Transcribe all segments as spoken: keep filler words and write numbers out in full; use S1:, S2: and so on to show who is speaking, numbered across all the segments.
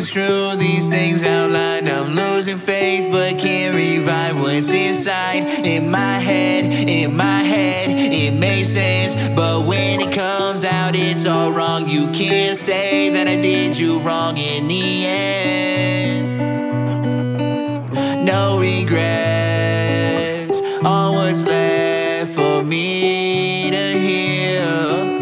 S1: misconstrue these things out loud. I'm losing faith but can't revive what's inside. In my head, in my head, it makes sense, but when it comes out it's all wrong. You can't say that I did you wrong in the end. No regrets, all what's left for me to heal.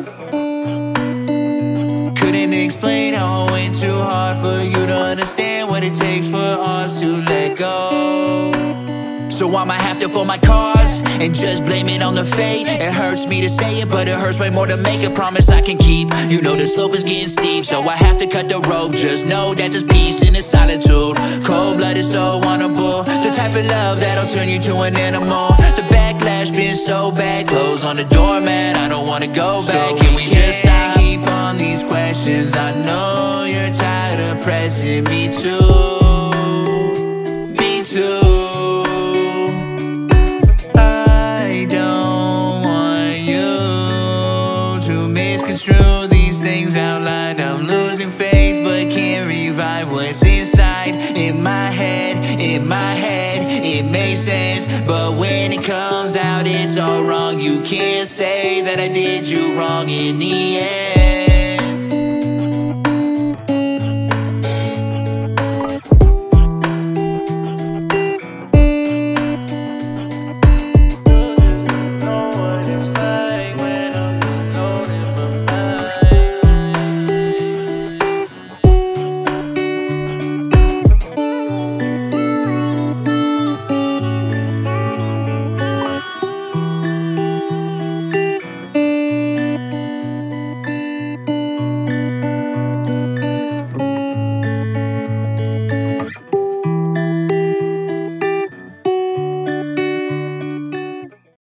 S1: Couldn't explain how it went too hard for you to understand what it takes for us to let go. So I'ma have to fold my cards and just blame it on the fate. It hurts me to say it, but it hurts way more to make a promise I can keep. You know the slope is getting steep, so I have to cut the rope. Just know that there's peace in the solitude. Cold-blooded, so vulnerable, the type of love that'll turn you to an animal. The backlash been so bad, clothes on the doormat, I don't wanna go back. So can we just stop? Keep on these questions, I know you're tired of pressing me too. Me too. Misconstrue these things out loud. I'm losing faith but can't revive what's inside. In my head, in my head, it makes sense, but when it comes out it's all wrong. You can't say that I did you wrong in the end.